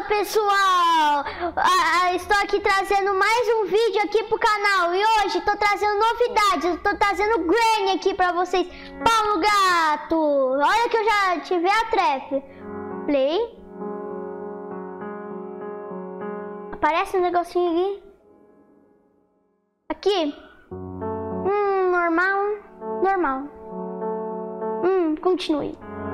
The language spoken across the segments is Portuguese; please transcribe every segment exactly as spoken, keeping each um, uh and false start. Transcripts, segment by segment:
Pessoal, ah, estou aqui trazendo mais um vídeo aqui pro canal e hoje estou trazendo novidades, estou trazendo Granny aqui pra vocês. Paulo Gato, olha que eu já tive a trap. Play. Aparece um negocinho aqui. Aqui. Hum, normal, normal. Hum, continue.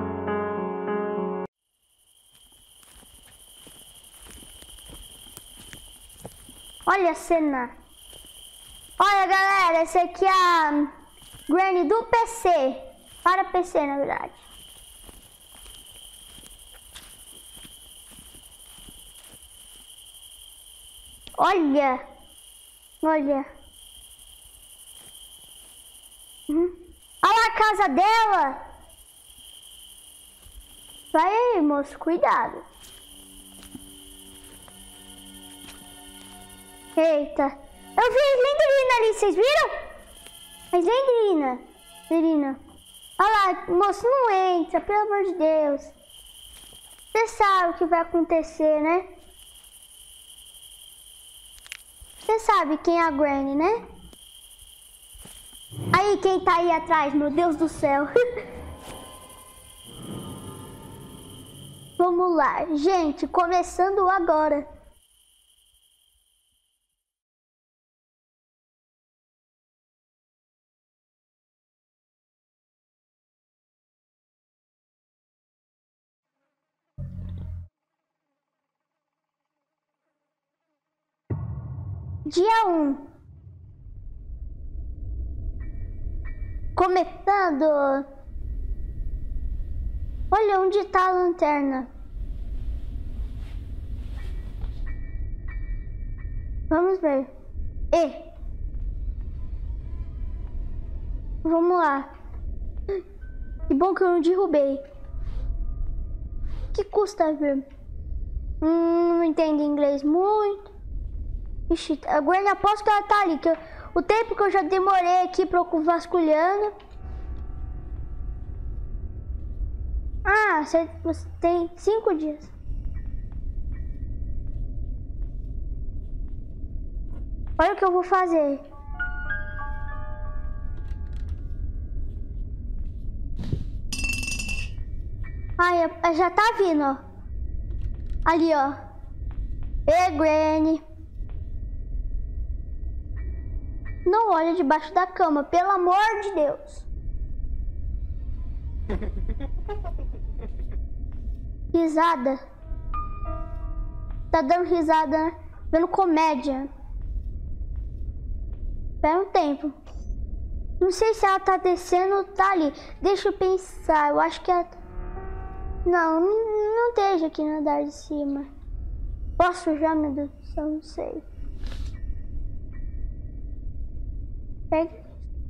Olha a cena. Olha, galera, esse aqui é a Granny do P C. Para P C, na verdade. Olha. Olha. Uhum. Olha lá a casa dela. Vai aí, moço. Cuidado. Eita. Eu vi a Slenderina ali, vocês viram? A Slenderina. Slenderina. Olha lá, moço, não entra, pelo amor de Deus. Você sabe o que vai acontecer, né? Você sabe quem é a Granny, né? Aí, quem tá aí atrás, meu Deus do céu. Vamos lá, gente, começando agora. Dia um. Começando. Olha onde tá a lanterna. Vamos ver. E. Vamos lá. Que bom que eu não derrubei. Que custa ver? Hum, não entendo inglês muito. Ixi, a Granny, aposto que ela tá ali. Que eu, o tempo que eu já demorei aqui vasculhando. Ah, você, você tem cinco dias. Olha o que eu vou fazer. Ai, já tá vindo, ó. Ali, ó. Ei, Granny. Não olha debaixo da cama, pelo amor de Deus. Risada. Tá dando risada, né? Vendo comédia. Espera um tempo. Não sei se ela tá descendo ou tá ali. Deixa eu pensar. Eu acho que ela... Não, não, não esteja aqui no andar de cima. Posso já, meu Deus do céu? Não sei. Pega.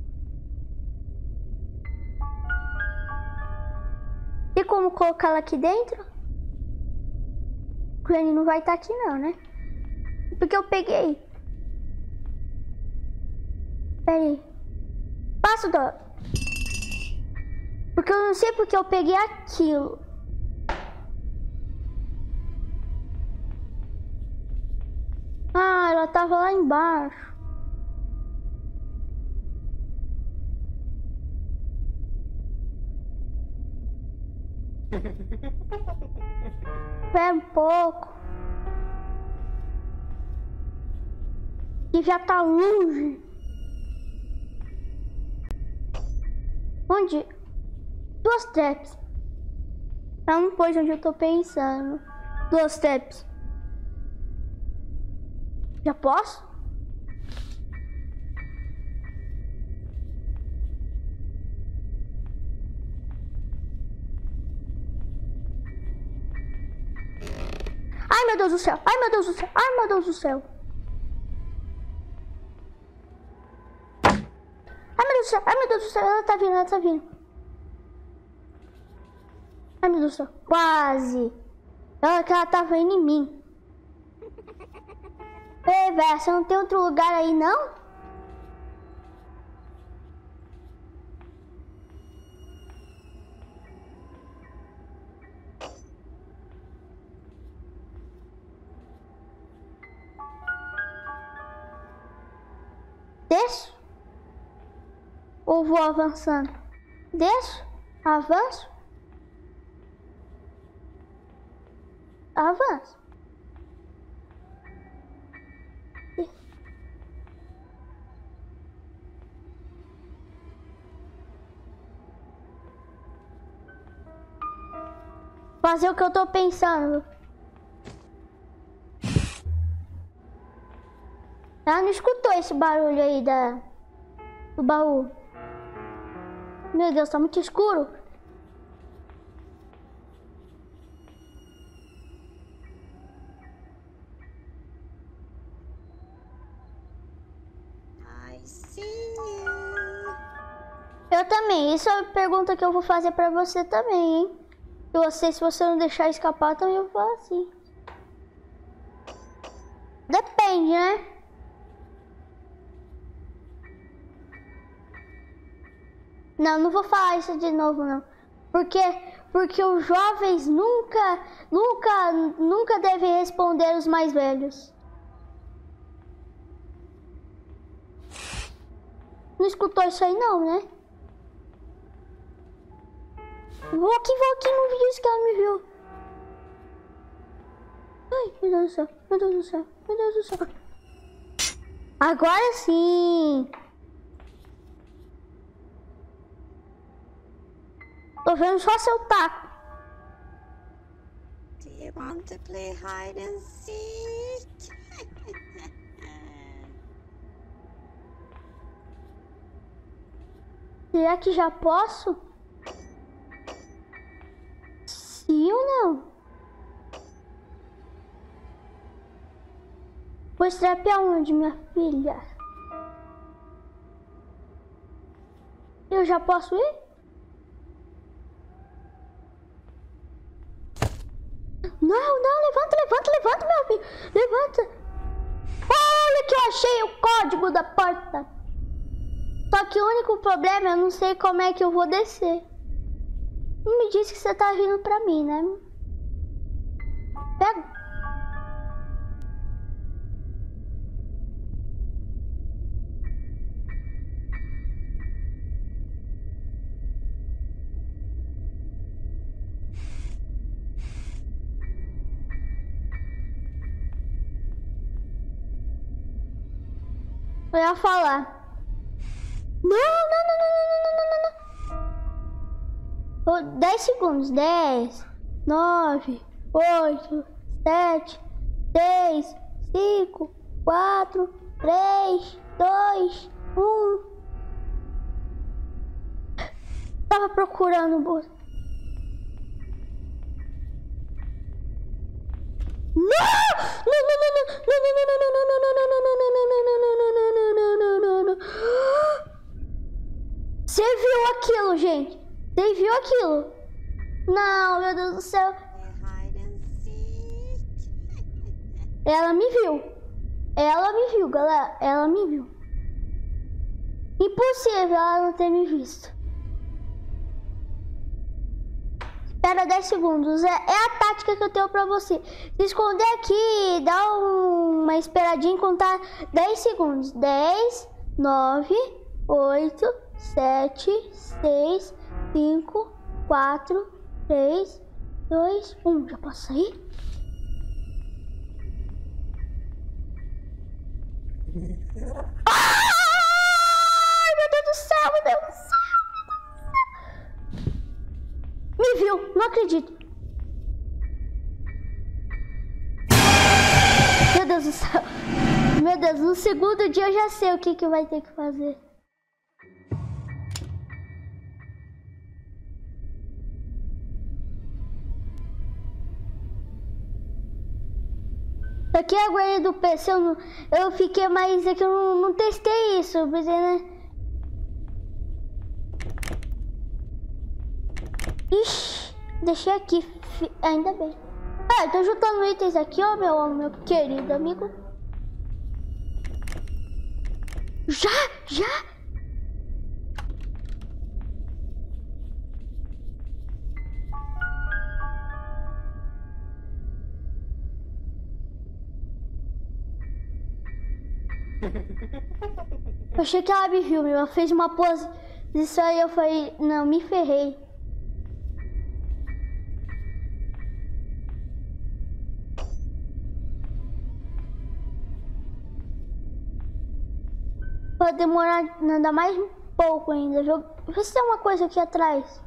E como colocar ela aqui dentro? Granny não vai estar aqui não, né? Porque eu peguei. Pera aí. Passo do... Porque eu não sei porque eu peguei aquilo. Ah, ela tava lá embaixo. Espera um pouco. E já tá longe. Onde? Duas traps. Ela não pôs onde eu tô pensando. Duas traps. Já posso? Ai, meu Deus do céu. Ai, meu Deus do céu. Ai, meu Deus do céu. Ai, meu Deus do céu. Ai, meu Deus do céu. Ela tá vindo, ela tá vindo. Ai, meu Deus do céu. Quase. Ela que ela tava indo em mim. Ei, velho, você não tem outro lugar aí, não? Ou vou avançando? Desço? Avanço? Avanço. Fazer o que eu tô pensando. Ela não escutou esse barulho aí da, do baú. Meu Deus, tá muito escuro. I see you. Eu também. Isso é uma pergunta que eu vou fazer pra você também, hein? Se você, se você não deixar escapar, também eu vou assim. Depende, né? Não, não vou falar isso de novo, não. Porque, porque os jovens nunca, nunca, nunca devem responder os mais velhos. Não escutou isso aí, não, né? Vou aqui, vou aqui, não vi isso que ela me viu. Ai, meu Deus do céu, meu Deus do céu, meu Deus do céu. Agora sim. Tô vendo só seu taco. Do you want to play hide and seek? Será que já posso? Sim ou não? Vou strap aonde, minha filha? Eu já posso ir? Não, não, levanta, levanta, levanta, meu filho. Levanta. Olha que eu achei o código da porta. Só que o único problema, eu não sei como é que eu vou descer. Não me disse que você tá vindo pra mim, né? Pega. Eu ia falar. Não, não, não, não, não, não, não, não. dez segundos. dez, nove, oito, sete, seis, cinco, quatro, três, dois, um. Tava procurando o bolso. Não! Não, não, não, não, não, não, não, não, não, não, não, não, não, não, não, não, não, não, não, não. Você viu aquilo, gente? Você viu aquilo? Não, meu Deus do céu. Hide and seek. Ela me viu. Ela me viu, galera. Ela me viu. Impossível ela não ter me visto. Espera dez segundos. É, é a tática que eu tenho pra você. Se esconder aqui, dá um, uma esperadinha e contar dez segundos. dez, nove, oito, sete, seis, cinco, quatro, três, dois, um. Já posso sair? Ai, meu Deus do céu, meu Deus do céu, meu Deus do céu. Me viu, não acredito. Meu Deus do céu. Meu Deus, no segundo dia eu já sei o que que vai ter que fazer. Aqui é a guarda do P C, eu, não, eu fiquei mais... É que eu não, não testei isso, eu pensei, né? Ixi, deixei aqui, fi, ainda bem. Ah, eu tô juntando itens aqui, ó, meu, meu querido amigo. Já, já. Eu achei que ela me viu, ela fez uma pose Isso aí eu falei, não, me ferrei. Pode demorar nada mais um pouco ainda. Vê se tem uma coisa aqui atrás.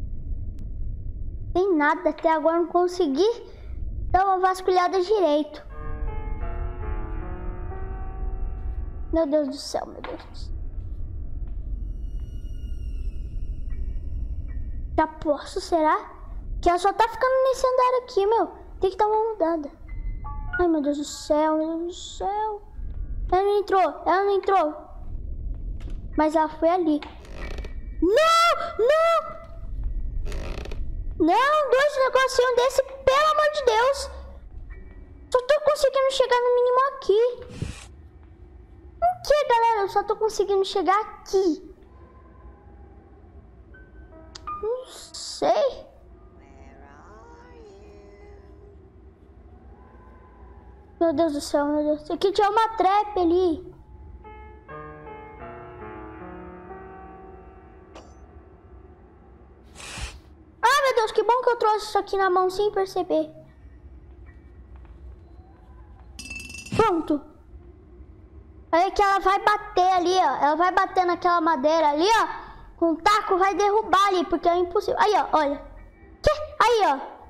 Tem nada, até agora não consegui dar uma vasculhada direito. Meu Deus do céu, meu Deus do céu. Já posso, será? Que ela só tá ficando nesse andar aqui, meu. Tem que dar uma mudada. Ai, meu Deus do céu, meu Deus do céu. Ela não entrou, ela não entrou. Mas ela foi ali. Não, não. Não, dois negocinhos desse, pelo amor de Deus. Só tô conseguindo chegar no mínimo aqui. O que, galera? Eu só tô conseguindo chegar aqui. Não sei. Meu Deus do céu, meu Deus. Aqui tinha uma trap ali. Ah, meu Deus, que bom que eu trouxe isso aqui na mão sem perceber. Pronto. Olha que ela vai bater ali, ó. Ela vai bater naquela madeira ali, ó. Com o taco vai derrubar ali, porque é impossível. Aí, ó, olha. Que? Aí, ó.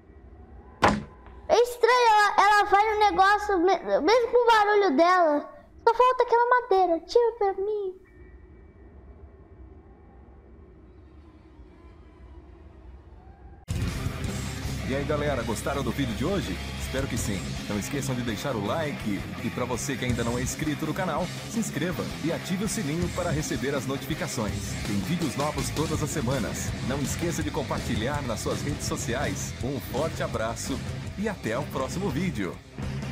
É estranho, ela, ela vai no negócio, mesmo com o barulho dela. Só falta aquela madeira. Tira pra mim. E aí, galera, gostaram do vídeo de hoje? Espero que sim. Não esqueçam de deixar o like e para você que ainda não é inscrito no canal, se inscreva e ative o sininho para receber as notificações. Tem vídeos novos todas as semanas. Não esqueça de compartilhar nas suas redes sociais. Um forte abraço e até o próximo vídeo.